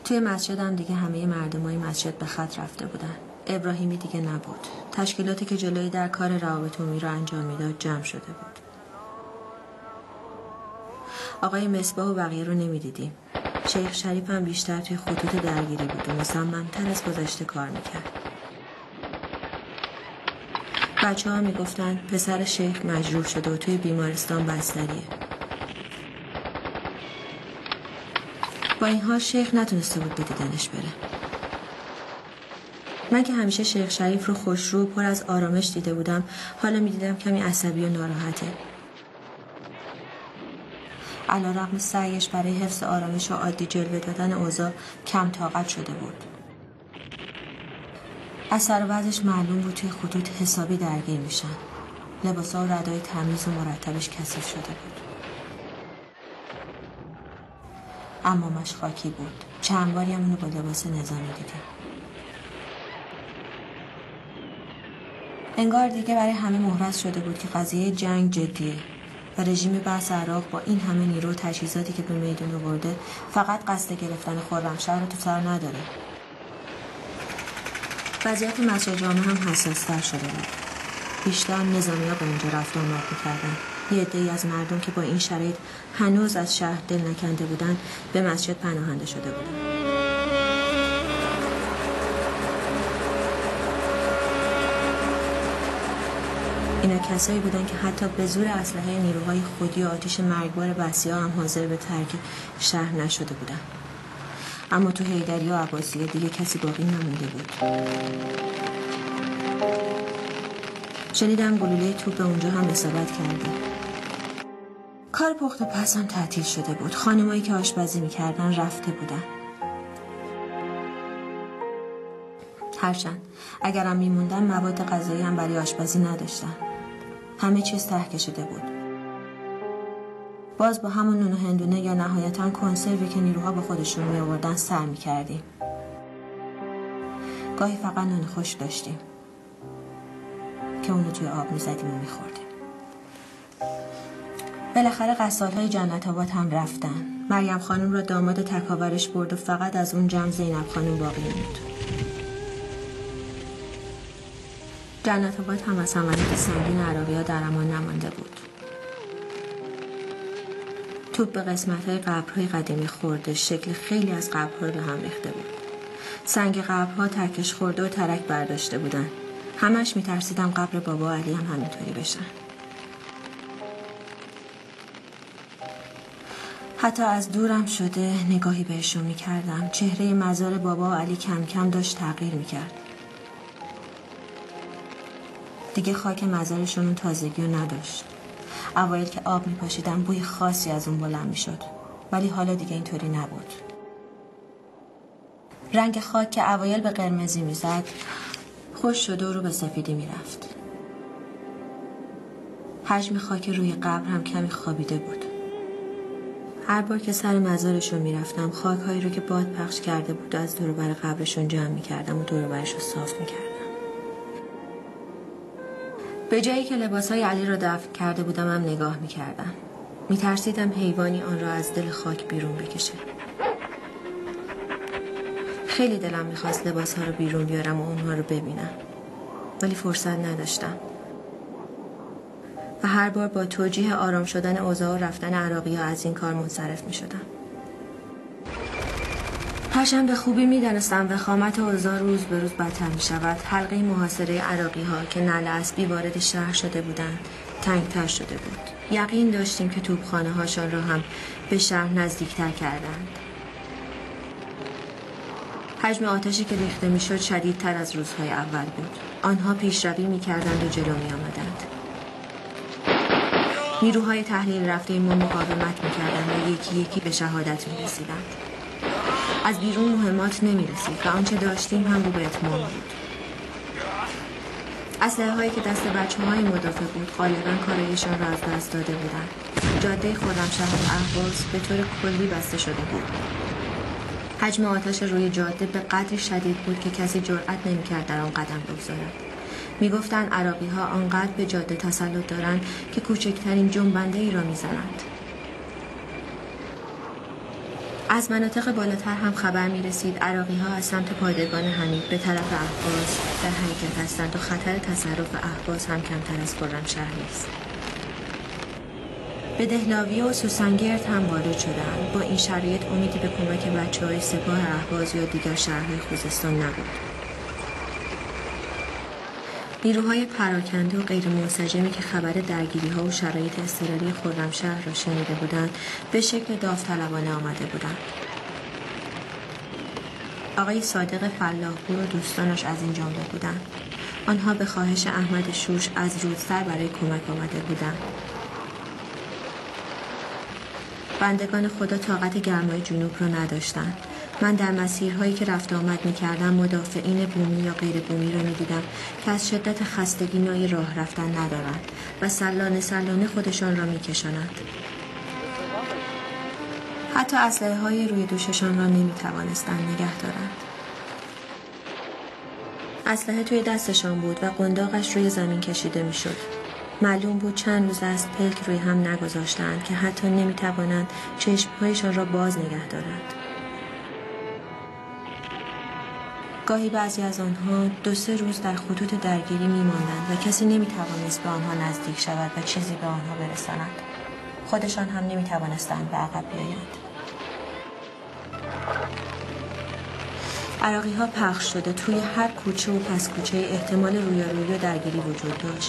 توی مسجد هم دیگه همه مردمای مسجد به خط رفته بودن. ابراهیمی دیگه نبود. تشکیلاتی که جلوی در کار روابط عمومی رو انجام میداد جمع شده بود. آقای مصباح و بقیه رو نمیدیدیم. شیخ شریف هم بیشتر توی خطوط درگیری بود و مصمم‌تر از گذشته کار میکرد. بچه‌ها میگفتن پسر شیخ مجروح شده و توی بیمارستان بستریه. با این حال شیخ نتونسته بود به دیدنش بره. من که همیشه شیخ شریف رو خوشرو و پر از آرامش دیده بودم، حالا میدیدم کمی عصبی و ناراحته. علیرغم سعیش برای حفظ آرامش و عادی جلوه دادن اوضاع کم طاقت شده بود. از سر و وضعش معلوم بود توی خطوط حسابی درگیر میشن. لباسا و ردای تمیز و مرتبش کثیف شده بود. عمامش خاکی بود. چند باری هم اونو با لباس نظامی دیدیم. انگار دیگه برای همه مهرس شده بود که قضیه جنگ جدیه و رژیم بحث عراق با این همه نیرو و تجهیزاتی که به میدون آورده فقط قصد گرفتن خرمشهر رو تو سر نداره. وضعیت مسجد جامع هم حساس‌تر شده بود. بیشتر نظامی‌ها به اونجا رفت و آمد می‌کردن. یه عده‌ای از مردم که با این شرایط هنوز از شهر دل نکنده بودن به مسجد پناهنده شده بودن. اینا کسایی بودن که حتی به زور اسلحه نیروهای خودی و آتش مرگبار بسیار هم حاضر به ترک شهر نشده بودن. اما تو حیدری و عباسیه دیگه کسی باقی نمونده بود. شنیدم گلوله توپ به اونجا هم اصابت کرده. کار پخت و پس هم تعطیل شده بود. خانمایی که آشپزی میکردن رفته بودن. هرچند اگرم میموندن مواد غذایی هم برای آشپزی نداشتن. همه چیز ته کشیده بود. باز با همون نون و هندونه یا نهایتاً کنسروی که نیروها به خودشون می آوردن سر می کردیم. گاهی فقط نون خشک داشتیم که اونو توی آب می زدیم و می خوردیم. بالاخره غسال‌های جنت آباد هم رفتن. مریم خانم را داماد تکاورش برد و فقط از اون جمع زینب خانم باقی موند. جنت آباد هم از حملات سنگین عراقی‌ها در امان نمانده بود. توپ به قسمت‌های قبرهای قدیمی خورده، شکل خیلی از قبرها رو به هم ریخته بود. سنگ قبرها ترکش خورده و ترک برداشته بودن. همش می‌ترسیدم قبر بابا علی هم همینطوری بشن. حتی از دورم شده نگاهی بهشون می‌کردم. چهره مزار بابا علی کم کم داشت تغییر می‌کرد. دیگه خاک مزارشون اون تازگی رو نداشت. اوایل که آب میپاشیدم بوی خاصی از اون بلند میشد، ولی حالا دیگه اینطوری نبود. رنگ خاک که اوایل به قرمزی میزد خوش شده و رو به سفیدی میرفت. حجم خاک روی قبر هم کمی خوابیده بود. هر بار که سر مزارشون میرفتم خاکهایی رو که باد پخش کرده بود از دور و بر قبرشون جمع میکردم و دور و برش رو صاف میکردم. به جایی که لباسای علی را دفن کرده بودم هم نگاه میکردم. میترسیدم حیوانی آن را از دل خاک بیرون بکشه. خیلی دلم میخواست لباسها رو بیرون بیارم و اونها رو ببینم، ولی فرصت نداشتم. و هر بار با توجیه آرام شدن اوضاع و رفتن عراقی‌ها از این کار منصرف میشدم. هرچند به خوبی میدانستم وخامت اوضاع روز به روز بدتر می شود. حلقه محاصره عراقی ها که نعل اسبی وارد شهر شده بودند تنگتر شده بود. یقین داشتیم که توپخانه هاشان را هم به شهر نزدیکتر کردند. حجم آتشی که ریخته می شد شدیدتر از روزهای اول بود. آنها پیشروی می کردند و جلو می آمدند. نیروهای تحلیل رفته ما مقاومت می کردند و یکی یکی به شهادت می رسیدند. از بیرون مهمات نمی رسید و آنچه داشتیم هم رو به اتمام بود. اسلحه هایی که دست بچه های مدافع بود غالبا کارایشان را از دست داده بودند. جاده خرمشهر و اهواز به طور کلی بسته شده بود. حجم آتش روی جاده به قدری شدید بود که کسی جرأت نمی کرد در آن قدم بگذارد. می گفتند عراقی ها آنقدر به جاده تسلط دارند که کوچکترین جنبنده ای را می زنند. از مناطق بالاتر هم خبر می رسید عراقی ها از سمت پادگان حمید به طرف اهواز در حرکت هستند و خطر تصرف اهواز هم کمتر از خرمشهر نیست. به دهلاویه و سوسنگرد هم وارد شدند. با این شرایط امیدی به کمک بچه‌های سپاه اهواز یا دیگر شهرهای خوزستان نبود. نیروهای پراکنده و غیر منسجمی که خبر درگیری‌ها و شرایط اضطراری خرمشهر را شنیده بودند به شکل داوطلبانه آمده بودند. آقای صادق فلاحپور و دوستانش از این جمله بودند. آنها به خواهش احمد شوش از رودسر برای کمک آمده بودند. بندگان خدا طاقت گرمای جنوب را نداشتند. من در مسیرهایی که رفت آمد می‌کردم مدافعین بومی یا غیر بومی را می‌دیدم که از شدت خستگی نای راه رفتن ندارند و سلانه خودشان را می‌کشانند. حتی اسلحه‌های روی دوششان را نمی‌توانستند نگه دارند. اسلحه توی دستشان بود و قنداقش روی زمین کشیده می‌شد. معلوم بود چند روز است پلک روی هم نگذاشتند که حتی نمی‌توانند چشم‌هایشان را باز نگه دارند. گاهی بعضی از آنها 2-3 روز در خطوط درگیری می‌ماندند و کسی نمی‌توانست به آنها نزدیک شود و چیزی به آنها برساند. خودشان هم نمی‌توانستند به عقب بیایند. عراقی‌ها پخش شده توی هر کوچه و پس کوچه احتمال رویارویی و درگیری وجود داشت.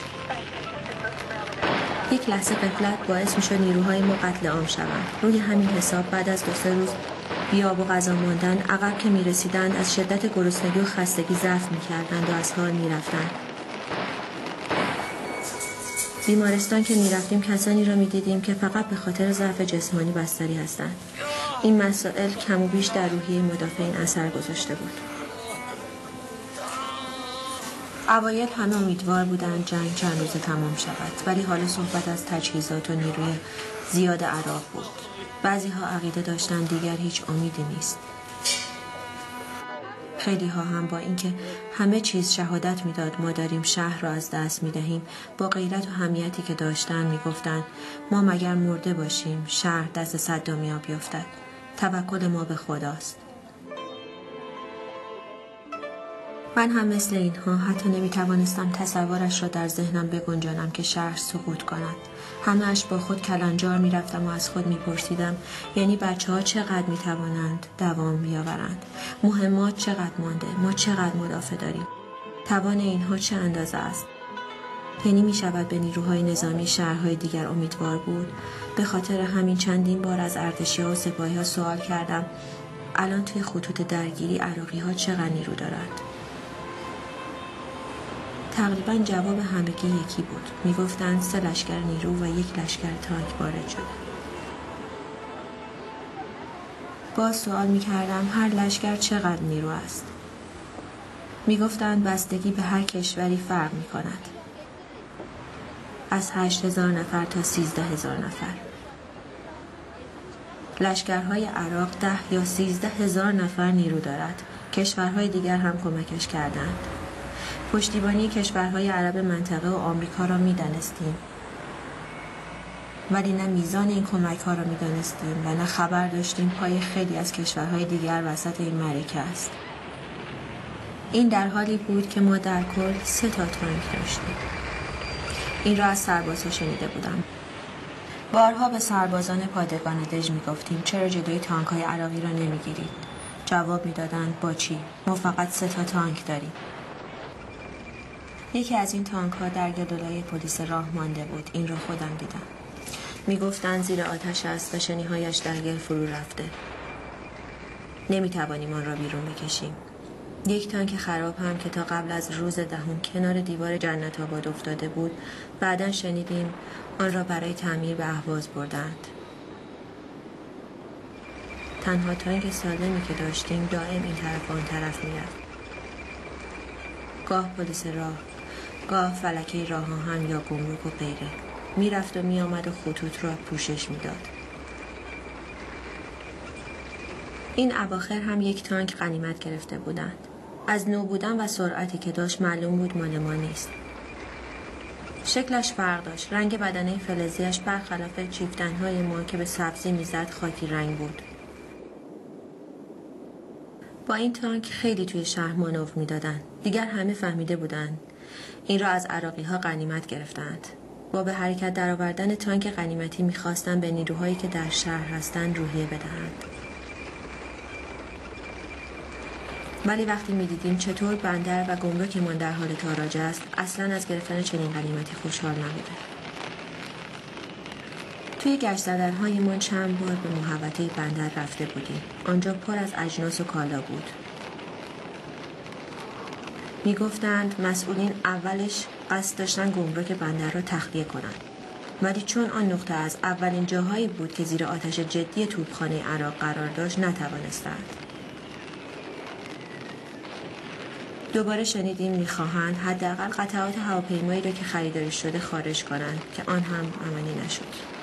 یک لحظه غفلت باعث می‌شد نیروهای ما قتل عام شوند. روی همین حساب بعد از 2-3 روز بیاب و غذا ماندن عقب که می‌رسیدند از شدت گرسنگی و خستگی ضعف می‌کردند و از حال می‌رفتند. بیمارستان که می‌رفتیم کسانی را می‌دیدیم که فقط به خاطر ضعف جسمانی بستری هستند. این مسائل کم و بیش در روحیه مدافعین اثر گذاشته بود. اوایل همه امیدوار بودند جنگ چند روزه تمام شود، ولی حالا صحبت از تجهیزات و نیروی زیاد عراق بود. بعضی ها عقیده داشتند دیگر هیچ امیدی نیست. خیلی ها هم با اینکه همه چیز شهادت میداد ما داریم شهر را از دست میدهیم، با غیرت و حمیتی که داشتند میگفتند ما مگر مرده باشیم شهر دست صدامیا بیفتد. توکل ما به خداست. من هم مثل اینها حتی نمیتوانستم تصورش را در ذهنم بگنجانم که شهر سقوط کند. همه‌اش با خود کلنجار میرفتم و از خود میپرسیدم یعنی بچه‌ها چقدر میتوانند دوام بیاورند؟ مهمات چقدر مانده؟ ما چقدر مدافع داریم؟ توان اینها چه اندازه است؟ یعنی میشود به نیروهای نظامی شهرهای دیگر امیدوار بود؟ به خاطر همین چندین بار از ارتشی‌ها و سپاهی‌ها سوال کردم الان توی خطوط درگیری عراقی‌ها چقدر نیرو دارند؟ تقریبا جواب همگی یکی بود. میگفتند 3 لشکر نیرو و 1 لشکر تانک وارد شده. باز سوال میکردم هر لشکر چقدر نیرو است؟ میگفتند بستگی به هر کشوری فرق میکند. از 8,000 نفر تا 13,000 نفر. لشکرهای عراق 10 یا 13,000 نفر نیرو دارد. کشورهای دیگر هم کمکش کردند. پشتیبانی کشورهای عرب منطقه و آمریکا را می‌دانستیم، ولی نه میزان این کمک ها را می‌دانستیم و نه خبر داشتیم پای خیلی از کشورهای دیگر وسط این معرکه است. این در حالی بود که ما در کل 3 تا تانک داشتیم. این را از سربازها شنیده بودم. بارها به سربازان پادگان دژ می‌گفتیم چرا جلوی تانک‌های عراقی را نمی‌گیرید؟ جواب می‌دادند با چی؟ ما فقط 3 تا تانک داریم. یکی از این تانک‌ها در گلولای پلیس راه مانده بود. این را خودم دیدم. می‌گفتند زیر آتش است و شنیهایش در گل فرو رفته. نمی‌توانیم آن را بیرون بکشیم. یک تانک خراب هم که تا قبل از روز 10 کنار دیوار جنت آباد افتاده بود، بعداً شنیدیم آن را برای تعمیر به اهواز بردند. تنها تانک سالمی که داشتیم دائم این طرف و آن طرف می‌رفت. گاه پلیس راه، گاه فلکه راه آهن یا گمرک و غیره. میرفت و میآمد و خطوط را پوشش میداد. این اواخر هم یک تانک غنیمت گرفته بودند. از نو بودن و سرعتی که داشت معلوم بود مال ما نیست. شکلش فرق داشت. رنگ بدنه فلزیش برخلاف چیفتن‌های ما که به سبزی میزد خاکی رنگ بود. با این تانک خیلی توی شهر مانور میدادن. دیگر همه فهمیده بودند این را از عراقی‌ها غنیمت گرفتند. با به حرکت درآوردن تانک غنیمتی می‌خواستند به نیروهایی که در شهر هستند روحیه بدهند. ولی وقتی می‌دیدیم چطور بندر و گمرکمان در حال تاراج است، اصلاً از گرفتن چنین غنیمتی خوشحال نبودیم. توی گشت زدن‌هایمان چند بار به محوطه بندر رفته بودیم. آنجا پر از اجناس و کالا بود. می‌گفتند مسئولین اولش قصد داشتن گمرک بندر را تخلیه کنند. ولی چون آن نقطه از اولین جاهایی بود که زیر آتش جدی توپخانه عراق قرار داشت نتوانستند. دوباره شنیدیم می‌خواهند حداقل قطعات هواپیمایی را که خریداری شده خارج کنند که آن هم عملی نشد.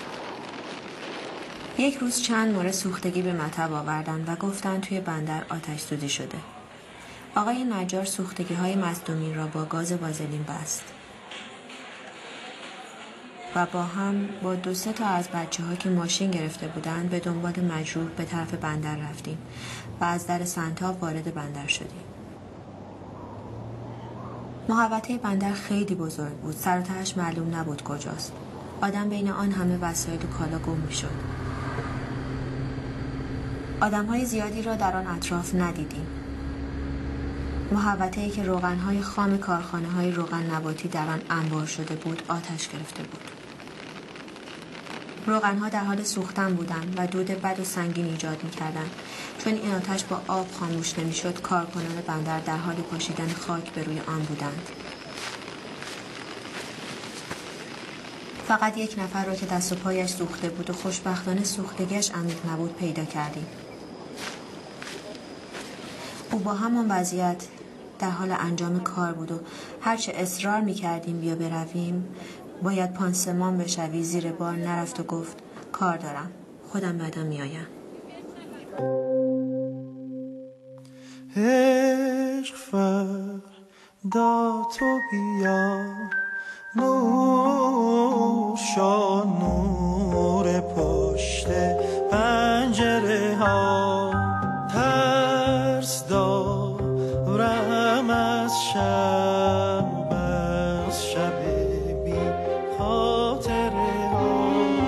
یک روز چند مورد سوختگی به مطب آوردند و گفتند توی بندر آتش سوزی شده. آقای نجار سوختگی‌های مصدومین را با گاز وازلین بست و با 2-3 تا از بچه‌ها که ماشین گرفته بودند به دنبال مجروح به طرف بندر رفتیم و از در سنتاب وارد بندر شدیم. محوطه بندر خیلی بزرگ بود. سر و تهش معلوم نبود کجاست. آدم بین آن همه وسایل و کالا گم می‌شد. آدم‌های زیادی را در آن اطراف ندیدیم. محوطه‌ای که روغن‌های خام کارخانه‌های روغن نباتی در آن انبار شده بود آتش گرفته بود. روغن‌ها در حال سوختن بودند و دود بد و سنگین ایجاد می‌کردند. چون این آتش با آب خاموش نمی‌شد، کارکنان بندر در حال پاشیدن خاک به روی آن بودند. فقط یک نفر را که دست و پایش سوخته بود و خوشبختانه سوختگیش عمیق نبود پیدا کردیم. او با همان وضعیت در حال انجام کار بود و هرچه اصرار می‌کردیم بیا برویم باید پانسمان بشوی زیر بار نرفت و گفت کار دارم، خودم بعدا میایم. عشق فردا تو بیا نور شا نور پشت پنجره ها ترس دارم از شب از شب بی خاطره ها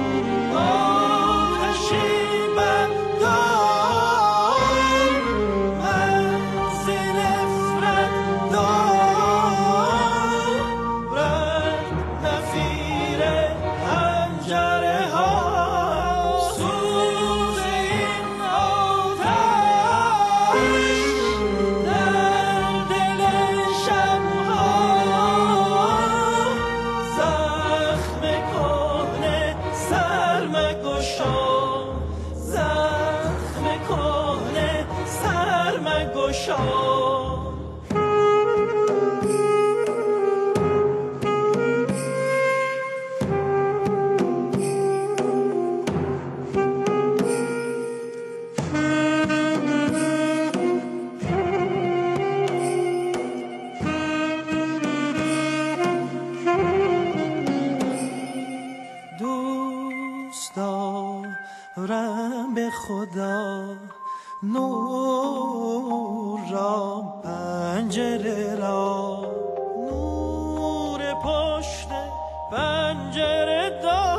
آتشی بردار من ز نفرت دار رد نفیر پنجره ها سوز این آتش در دل شب ها زخم کهنه سر مگشا زخم کهنه سر مگشا دوست دارم به خدا نور را پنجره را نور پشت پنجره دار